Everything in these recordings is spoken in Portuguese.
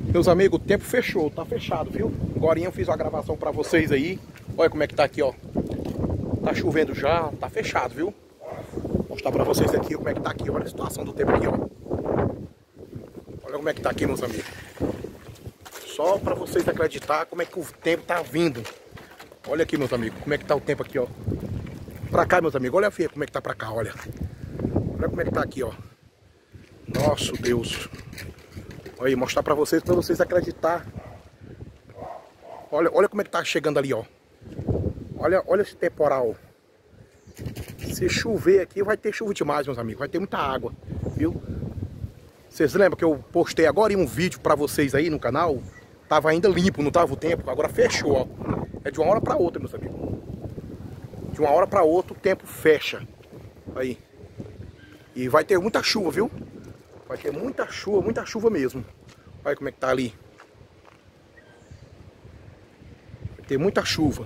Meus amigos, o tempo fechou, tá fechado, viu? Agora eu fiz uma gravação pra vocês aí. Olha como é que tá aqui, ó. Tá chovendo já, tá fechado, viu? Vou mostrar pra vocês aqui como é que tá aqui. Olha a situação do tempo aqui, ó. Olha como é que tá aqui, meus amigos. Só pra vocês acreditar como é que o tempo tá vindo. Olha aqui, meus amigos, como é que tá o tempo aqui, ó. Pra cá, meus amigos, olha a feia como é que tá pra cá, olha. Olha como é que tá aqui, ó. Nosso Deus. Olha aí, mostrar pra vocês acreditar. Olha como é que tá chegando ali, ó. Olha esse temporal. Se chover aqui, vai ter chuva demais, meus amigos. Vai ter muita água, viu? Vocês lembram que eu postei agora em um vídeo pra vocês aí no canal? Tava ainda limpo, não tava o tempo. Agora fechou, ó. É de uma hora pra outra, meus amigos. De uma hora pra outra o tempo fecha. Aí. E vai ter muita chuva, viu? Vai ter muita chuva mesmo. Olha como é que tá ali. Vai ter muita chuva.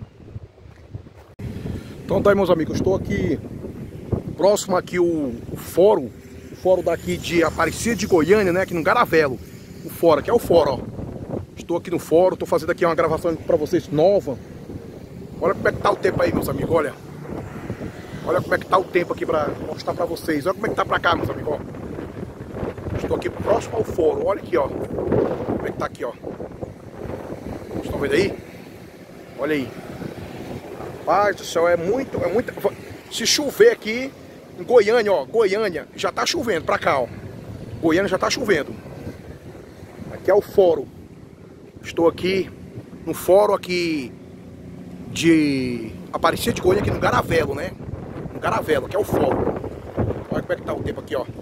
Então tá aí, meus amigos, estou aqui próximo aqui o fórum daqui de Aparecida de Goiânia, né, aqui no Garavelo. O fórum, aqui é o fórum, ó. Estou aqui no fórum, estou fazendo aqui uma gravação para vocês nova. Olha como é que tá o tempo aí, meus amigos, olha. Olha como é que tá o tempo aqui para mostrar para vocês. Olha como é que tá para cá, meus amigos, ó. Estou aqui próximo ao fórum, olha aqui, ó. Como é que tá aqui, ó. Vocês estão vendo aí? Olha aí. Rapaz do céu, é muito. Se chover aqui em Goiânia, ó, Goiânia, já tá chovendo pra cá, ó. Goiânia já tá chovendo. Aqui é o fórum. Estou aqui no fórum aqui de Aparecida de Goiânia, aqui no Garavelo, né? No Garavelo, que é o fórum. Olha como é que tá o tempo aqui, ó.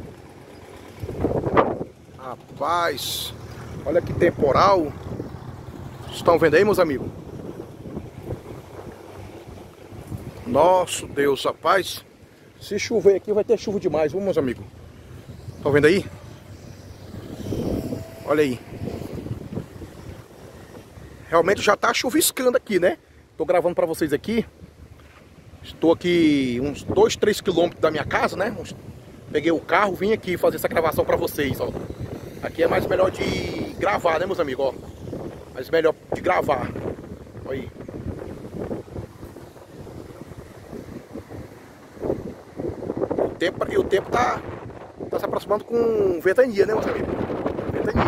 Rapaz, olha que temporal. Vocês estão vendo aí, meus amigos? Nosso Deus, rapaz. Se chover aqui vai ter chuva demais, viu, meus amigos? Estão vendo aí? Olha aí. Realmente já tá chuviscando aqui, né? Tô gravando pra vocês aqui. Estou aqui uns 2, 3 quilômetros da minha casa, né? Peguei o carro, vim aqui fazer essa gravação pra vocês, ó. Aqui é mais melhor de gravar, né, meus amigos, ó. Mais melhor de gravar. Olha aí. O tempo tá se aproximando com ventania, né, meus amigos? Ventania.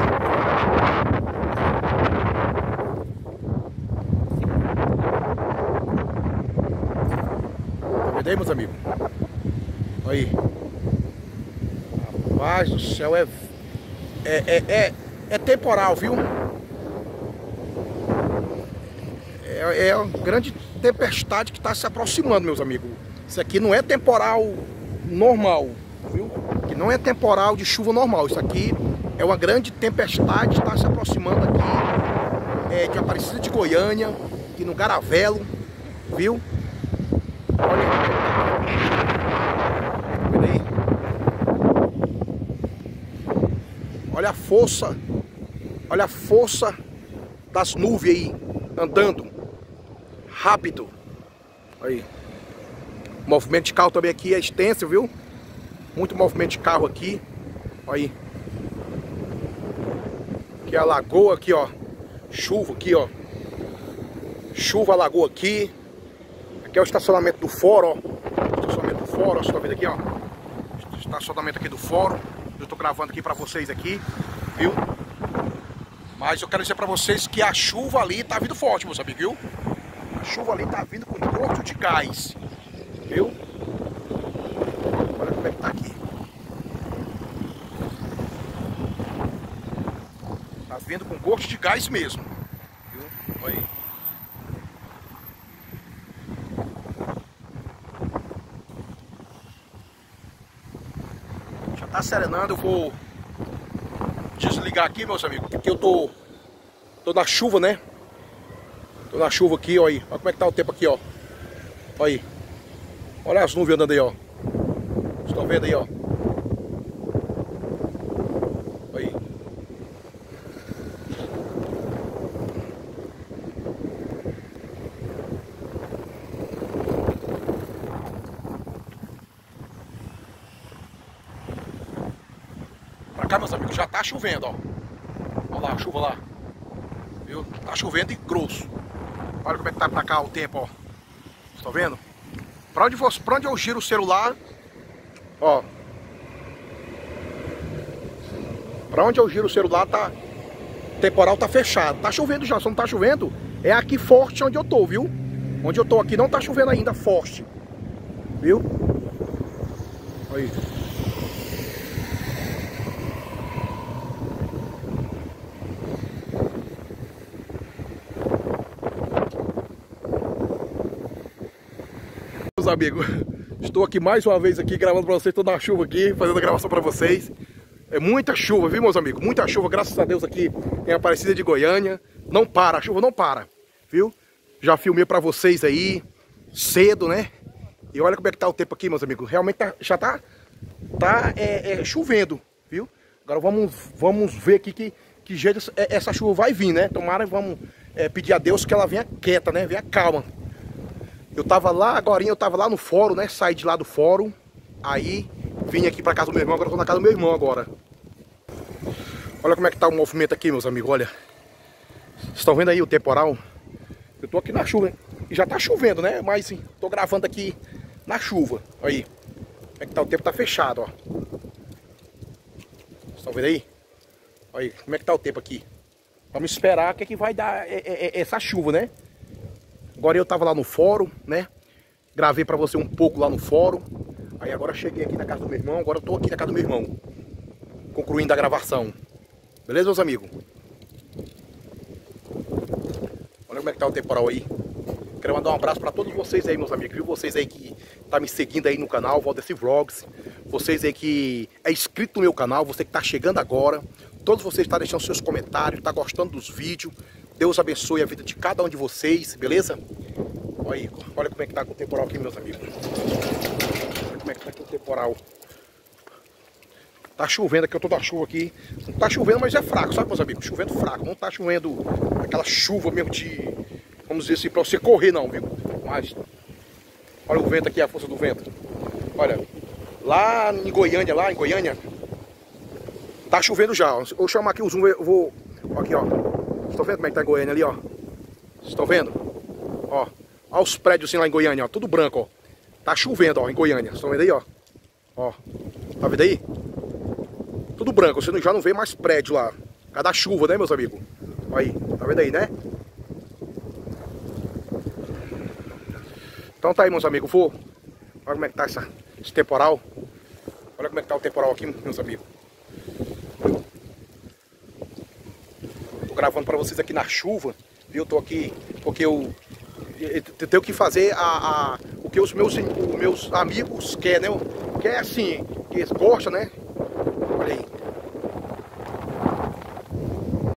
Tá vendo aí, meus amigos? Olha aí. Rapaz do céu, é temporal, viu? É uma grande tempestade que está se aproximando, meus amigos. Isso aqui não é temporal normal, viu? Que não é temporal de chuva normal. Isso aqui é uma grande tempestade que está se aproximando aqui de Aparecida de Goiânia, aqui no Garavelo, viu? Olha aí. Olha a força das nuvens aí, andando rápido. Aí. O movimento de carro também aqui é extenso, viu? Muito movimento de carro aqui. Olha aí. Aqui é a lagoa aqui, ó. Chuva aqui, ó. Chuva, lagoa aqui. Aqui é o estacionamento do fórum, ó. Estacionamento do fórum, vocês estão vendo aqui, ó. Estacionamento aqui do fórum. Eu tô gravando aqui pra vocês aqui, viu? Mas eu quero dizer pra vocês que a chuva ali tá vindo forte, meus amigos, viu? A chuva ali tá vindo com gosto de gás. Viu? Olha como é que tá aqui. Tá vindo com gosto de gás mesmo. Viu? Olha aí. Já tá serenando, eu vou desligar aqui, meus amigos, porque eu tô na chuva, né? Tô na chuva aqui, olha aí. Olha como é que tá o tempo aqui, ó. Olha aí. Olha as nuvens andando aí, ó. Vocês estão vendo aí, ó. Aí. Pra cá, meus amigos, já tá chovendo, ó. Olha lá. a chuva lá. Viu? Tá chovendo e grosso. Olha como é que tá pra cá o tempo, ó. Vocês estão vendo? Pra onde eu giro o celular, ó. Pra onde eu giro o celular, tá... O temporal tá fechado. Tá chovendo já, só não tá chovendo. É aqui forte onde eu tô, viu? Onde eu tô aqui não tá chovendo ainda forte. Viu? Aí. Meus amigos, estou aqui mais uma vez aqui gravando para vocês, estou na chuva aqui, fazendo a gravação para vocês. É muita chuva, viu, meus amigos? Muita chuva, graças a Deus aqui em Aparecida de Goiânia. Não para, a chuva não para, viu? Já filmei para vocês aí, cedo, né? E olha como é que tá o tempo aqui, meus amigos. Realmente já tá chovendo, viu? Agora vamos ver aqui que jeito essa chuva vai vir, né? Tomara, vamos pedir a Deus que ela venha quieta, né? Venha calma. Eu tava lá, agorinha eu tava lá no fórum, né? Saí de lá do fórum, aí vim aqui pra casa do meu irmão, agora eu tô na casa do meu irmão agora. Olha como é que tá o movimento aqui, meus amigos, olha. Vocês estão vendo aí o temporal? Eu tô aqui na chuva, hein? E já tá chovendo, né? Mas sim, tô gravando aqui na chuva. Aí. Como é que tá? O tempo tá fechado, ó. Vocês estão vendo aí? Aí, como é que tá o tempo aqui? Vamos esperar o que é que vai dar essa chuva, né? Agora eu tava lá no fórum, né? Gravei pra você um pouco lá no fórum. Aí agora cheguei aqui na casa do meu irmão. Agora eu tô aqui na casa do meu irmão, concluindo a gravação. Beleza, meus amigos? Olha como é que tá o temporal aí. Quero mandar um abraço pra todos vocês aí, meus amigos. Viu? Vocês aí que tá me seguindo aí no canal Valdeci Vlogs. Vocês aí que é inscrito no meu canal. Você que tá chegando agora. Todos vocês estão deixando seus comentários. Tá gostando dos vídeos. Deus abençoe a vida de cada um de vocês, beleza? Olha aí, olha como é que tá com o temporal aqui, meus amigos. Olha como é que tá aqui o temporal. Tá chovendo aqui, eu tô da chuva aqui. Não tá chovendo, mas é fraco, sabe, meus amigos? Chovendo fraco, não tá chovendo aquela chuva mesmo de... Vamos dizer assim, pra você correr não, amigo. Mas, olha o vento aqui, a força do vento. Olha, lá em Goiânia, tá chovendo já. Vou chamar aqui o zoom, eu vou... Aqui, ó. Vocês estão vendo como é que tá em Goiânia ali, ó? Vocês estão vendo? Ó. Olha os prédios assim lá em Goiânia, ó. Tudo branco, ó. Tá chovendo, ó, em Goiânia. Vocês estão vendo aí, ó? Ó. Tá vendo aí? Tudo branco. Você já não vê mais prédio lá. Por causa da chuva, né, meus amigos? Aí. Tá vendo aí, né? Então tá aí, meus amigos. Olha como é que tá esse temporal. Olha como é que tá o temporal aqui, meus amigos. Gravando para vocês aqui na chuva, viu? Eu tô aqui porque eu tenho que fazer o que os meus amigos querem, né? Que é assim, que eles gostam, né? Olha aí.